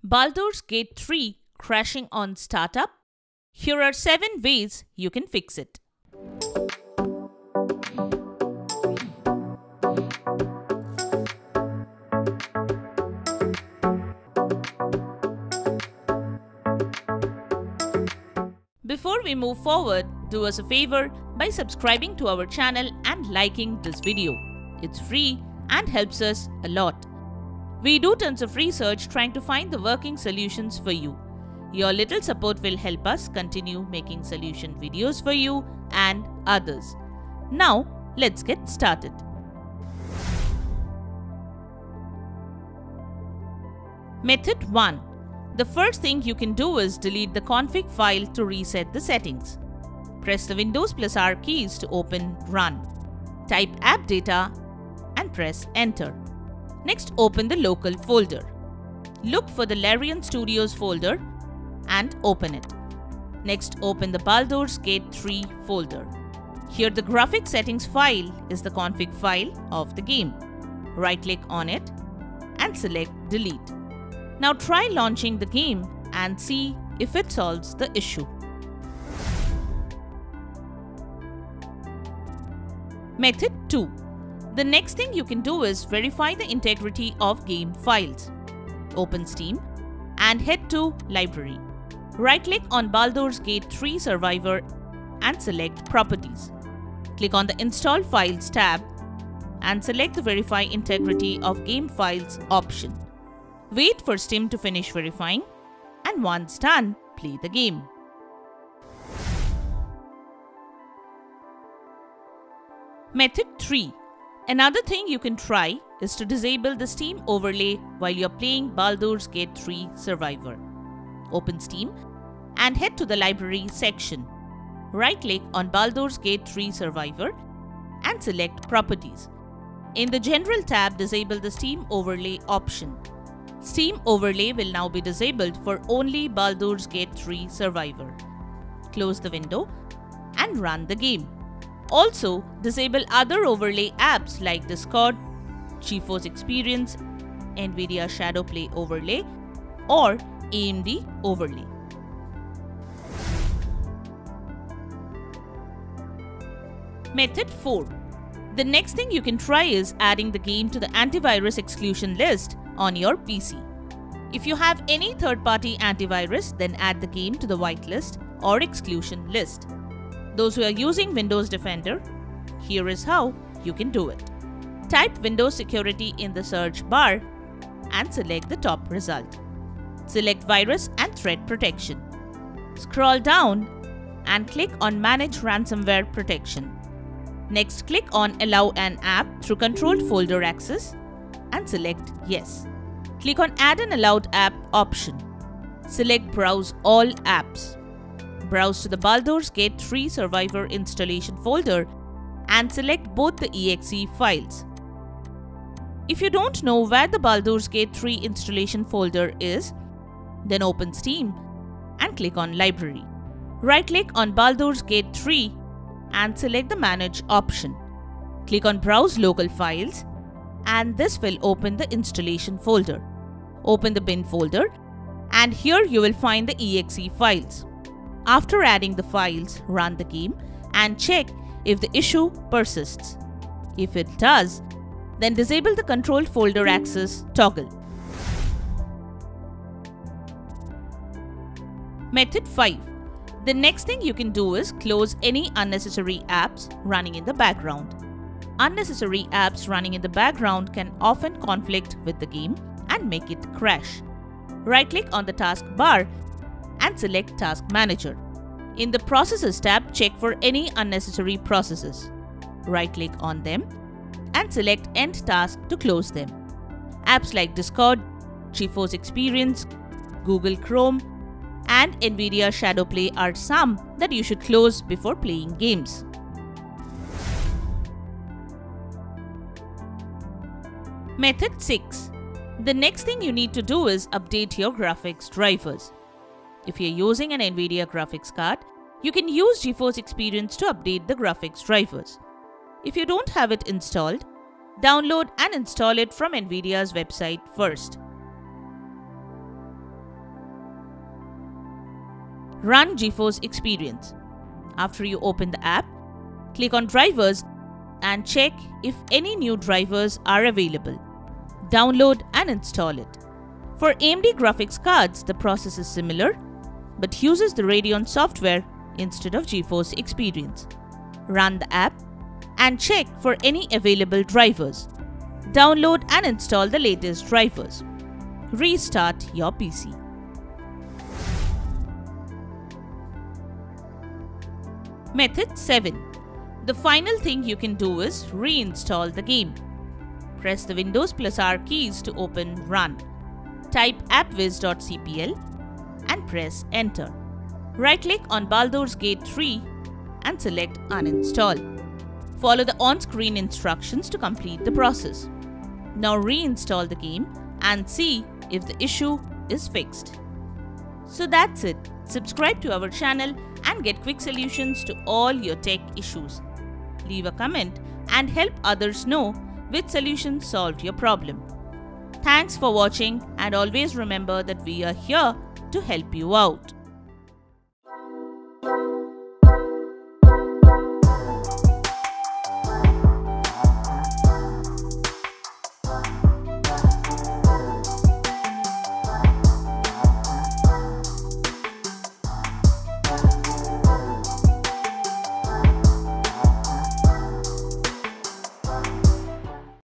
Baldur's Gate 3 crashing on startup? Here are 7 ways you can fix it. Before we move forward, do us a favor by subscribing to our channel and liking this video. It's free and helps us a lot. We do tons of research trying to find the working solutions for you. Your little support will help us continue making solution videos for you and others. Now, let's get started. Method 1. The first thing you can do is delete the config file to reset the settings. Press the Windows plus R keys to open Run. Type app data and press Enter. Next, open the local folder. Look for the Larian Studios folder and open it. Next, open the Baldur's Gate 3 folder. Here the graphic settings file is the config file of the game. Right-click on it and select Delete. Now try launching the game and see if it solves the issue. Method 2. The next thing you can do is verify the integrity of game files. Open Steam and head to Library. Right-click on Baldur's Gate 3 Survivor and select Properties. Click on the Install Files tab and select the Verify Integrity of Game Files option. Wait for Steam to finish verifying, and once done, play the game. Method 3. Another thing you can try is to disable the Steam overlay while you're playing Baldur's Gate 3 Survivor. Open Steam and head to the Library section. Right-click on Baldur's Gate 3 Survivor and select Properties. In the General tab, disable the Steam overlay option. Steam overlay will now be disabled for only Baldur's Gate 3 Survivor. Close the window and run the game. Also, disable other overlay apps like Discord, GeForce Experience, NVIDIA Shadow Play overlay, or AMD overlay. Method 4. The next thing you can try is adding the game to the antivirus exclusion list on your PC. If you have any third-party antivirus, then add the game to the whitelist or exclusion list. Those who are using Windows Defender, here is how you can do it. Type Windows Security in the search bar and select the top result. Select Virus and Threat Protection. Scroll down and click on Manage Ransomware Protection. Next, click on Allow an app through controlled folder access and select Yes. Click on Add an allowed app option. Select Browse all apps. Browse to the Baldur's Gate 3 Survivor installation folder and select both the exe files. If you don't know where the Baldur's Gate 3 installation folder is, then open Steam and click on Library. Right-click on Baldur's Gate 3 and select the Manage option. Click on Browse local files and this will open the installation folder. Open the bin folder and here you will find the exe files. After adding the files, run the game and check if the issue persists. If it does, then disable the controlled folder access toggle. Method 5. The next thing you can do is close any unnecessary apps running in the background. Unnecessary apps running in the background can often conflict with the game and make it crash. Right-click on the taskbar and select Task Manager. In the Processes tab, check for any unnecessary processes. Right-click on them and select End Task to close them. Apps like Discord, GeForce Experience, Google Chrome, and NVIDIA Shadow Play are some that you should close before playing games. Method 6. The next thing you need to do is update your graphics drivers. If you're using an NVIDIA graphics card, you can use GeForce Experience to update the graphics drivers. If you don't have it installed, download and install it from NVIDIA's website first. Run GeForce Experience. After you open the app, click on Drivers and check if any new drivers are available. Download and install it. For AMD graphics cards, the process is similar, but uses the Radeon software instead of GeForce Experience. Run the app and check for any available drivers. Download and install the latest drivers. Restart your PC. Method 7. The final thing you can do is reinstall the game. Press the Windows + R keys to open Run. Type appwiz.cpl and press Enter. Right-click on Baldur's Gate 3 and select Uninstall. Follow the on-screen instructions to complete the process. Now reinstall the game and see if the issue is fixed. So that's it. Subscribe to our channel and get quick solutions to all your tech issues. Leave a comment and help others know which solution solved your problem. Thanks for watching, and always remember that we are here to help you out.